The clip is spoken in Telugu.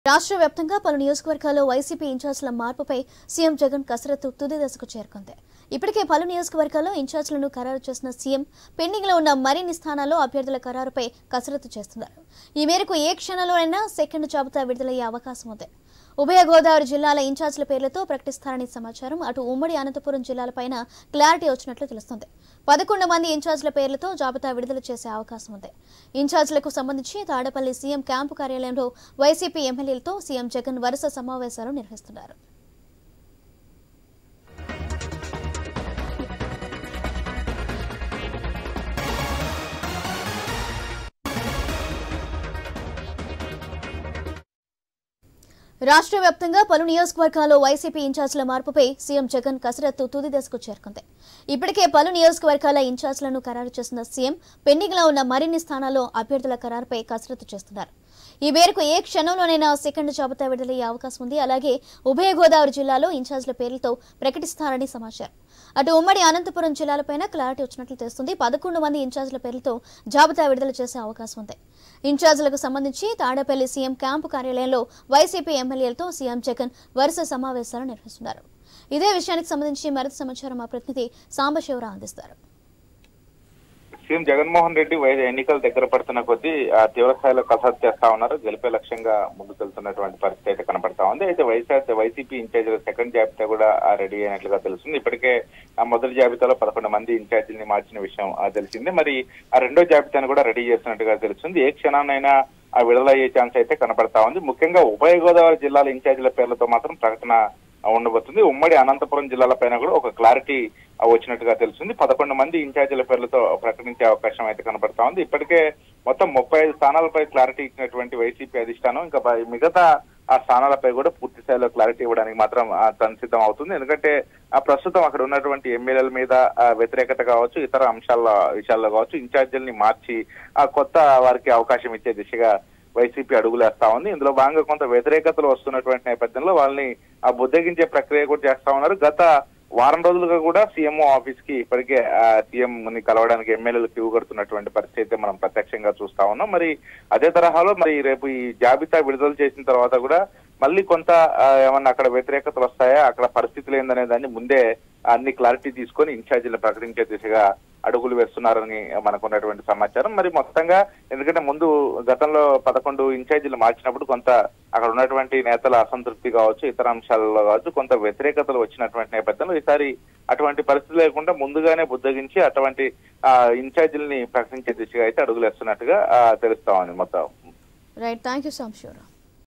రాష్ట్ర వ్యాప్తంగా పలు నియోజకవర్గాల్లో వైసీపీ ఇన్ఛార్జ్ల మార్పుపై సీఎం జగన్ కసరత్తు తుది దశకు చేరుకుంది. ఇప్పటికే పలు నియోజకవర్గాల్లో ఇన్ఛార్జ్లను ఖరారు చేసిన సీఎం పెండింగ్లో ఉన్న మరిన్ని స్థానాల్లో అభ్యర్థుల ఖరారుపై కసరత్తు చేస్తున్నారు. ఈ మేరకు ఏ క్షణంలోనైనా సెకండ్ జాబితా విడుదలయ్యే అవకాశం ఉంది. ఉభయ గోదావరి జిల్లాల ఇన్ఛార్జ్ల పేర్లతో ప్రకటిస్తారని సమాచారం. అటు ఉమ్మడి అనంతపురం జిల్లాలపైన క్లారిటీ వచ్చినట్లు తెలుస్తోంది. 11 మంది ఇన్ఛార్జ్ల పేర్లతో జాబితా విడుదల చేసే అవకాశం ఉంది. ఇన్ఛార్జ్లకు సంబంధించి తాడేపల్లి సీఎం క్యాంపు కార్యాలయంలో వైసీపీ ఎమ్మెల్యేలతో సీఎం జగన్ వరుస సమావేశాలు నిర్వహిస్తున్నారు. రాష్ట్ర వ్యాప్తంగా పలు నియోజకవర్గాల్లో వైసీపీ ఇన్ఛార్జ్ల మార్పుపై సీఎం జగన్ కసరత్తు తుది దశకు చేరుకుంది. ఇప్పటికే పలు నియోజకవర్గాల ఇన్ఛార్జ్లను ఖరారు చేసిన సీఎం పెండింగ్లో ఉన్న మరిన్ని స్థానాల్లో అభ్యర్థుల ఖరారుపై కసరత్తు చేస్తున్నారు. ఈ మేరకు ఏ క్షణంలోనైనా సెకండ్ జాబితా విడుదలయ్యే అవకాశం ఉంది. అలాగే ఉభయ గోదావరి జిల్లాలో ఇన్ఛార్జ్ల పేర్లతో ప్రకటిస్తారని సమాచారం. అటు ఉమ్మడి అనంతపురం జిల్లాలపైన క్లారిటీ వచ్చినట్లు తెలుస్తుంది. 11 మంది ఇన్ఛార్జ్ల పేర్లతో జాబితా విడుదల చేసే అవకాశం ఉంది. ఇన్ఛార్జ్లకు సంబంధించి తాడేపల్లి సీఎం క్యాంపు కార్యాలయంలో వైసీపీ ఎమ్మెల్యేలతో సీఎం జగన్ వరుస సమావేశాలు నిర్వహిస్తున్నారు. ఇదే విషయానికి సంబంధించి మరింత సమాచారం మా ప్రతినిధి సాంబశివరావు అందిస్తారు. సీఎం జగన్మోహన్ రెడ్డి ఎన్నికలు దగ్గర పడుతున్న కొద్దీ తీవ్ర స్థాయిలో కసరత్తు చేస్తా ఉన్నారు. గెలిపే లక్ష్యంగా ముందుకెళ్తున్నటువంటి పరిస్థితి అయితే కనపడతా ఉంది. అయితే వైసీపీ ఇన్ఛార్జీల సెకండ్ జాబితా కూడా రెడీ అయినట్లుగా తెలుస్తుంది. ఇప్పటికే ఆ మొదటి జాబితాలో 11 మంది ఇన్ఛార్జీలని మార్చిన విషయం తెలిసింది. మరి ఆ రెండో జాబితాను కూడా రెడీ చేస్తున్నట్టుగా తెలుస్తుంది. ఏ క్షణాన్నైనా ఆ విడుదలయ్యే ఛాన్స్ అయితే కనపడతా ఉంది. ముఖ్యంగా ఉభయ గోదావరి జిల్లాల ఇన్ఛార్జీల పేర్లతో మాత్రం ప్రకటన ఉండబోతుంది. ఉమ్మడి అనంతపురం జిల్లాల పైన కూడా ఒక క్లారిటీ వచ్చినట్టుగా తెలుస్తుంది. 11 మంది ఇన్ఛార్జీల పేర్లతో ప్రకటించే అవకాశం అయితే కనబడతా ఉంది. ఇప్పటికే మొత్తం 35 స్థానాలపై క్లారిటీ ఇచ్చినటువంటి వైసీపీ అధిష్టానం ఇంకా మిగతా ఆ స్థానాలపై కూడా పూర్తి స్థాయిలో క్లారిటీ ఇవ్వడానికి మాత్రం సంసిద్ధం అవుతుంది. ఎందుకంటే ప్రస్తుతం అక్కడ ఉన్నటువంటి ఎమ్మెల్యేల మీద వ్యతిరేకత కావచ్చు, ఇతర విషయాల్లో కావచ్చు, ఇన్ఛార్జీలని మార్చి కొత్త వారికి అవకాశం ఇచ్చే దిశగా వైసీపీ అడుగులేస్తా ఉంది. ఇందులో భాగంగా కొంత వ్యతిరేకతలు వస్తున్నటువంటి నేపథ్యంలో వాళ్ళని బుద్ధగించే ప్రక్రియ కూడా చేస్తా ఉన్నారు. గత వారం రోజులుగా కూడా సీఎంఓ ఆఫీస్ కి ఇప్పటికే సీఎం ని కలవడానికి ఎమ్మెల్యేలు క్యూ కడుతున్నటువంటి పరిస్థితి మనం ప్రత్యక్షంగా చూస్తా ఉన్నాం. మరి అదే తరహాలో మరి రేపు ఈ జాబితా విడుదల చేసిన తర్వాత కూడా మళ్ళీ కొంత ఏమన్నా అక్కడ వ్యతిరేకతలు వస్తాయా, అక్కడ పరిస్థితులు ఏందనే దాన్ని ముందే అన్ని క్లారిటీ తీసుకొని ఇన్ఛార్జీలు ప్రకటించే దిశగా అడుగులు వేస్తున్నారని మనకు ఉన్నటువంటి సమాచారం. మరి మొత్తంగా ఎందుకంటే ముందు గతంలో 11 ఇన్ఛార్జీలు మార్చినప్పుడు కొంత అక్కడ ఉన్నటువంటి నేతల అసంతృప్తి కావచ్చు, ఇతర అంశాలలో కావచ్చు, కొంత వ్యతిరేకతలు వచ్చినటువంటి నేపథ్యంలో ఈసారి అటువంటి పరిస్థితి లేకుండా ముందుగానే బుద్ధగించి అటువంటి ఇన్ఛార్జీలని ప్రకటించే దిశగా అయితే అడుగులు వేస్తున్నట్టుగా తెలుస్తా ఉంది మొత్తం. Right, thank you Sambasivarao.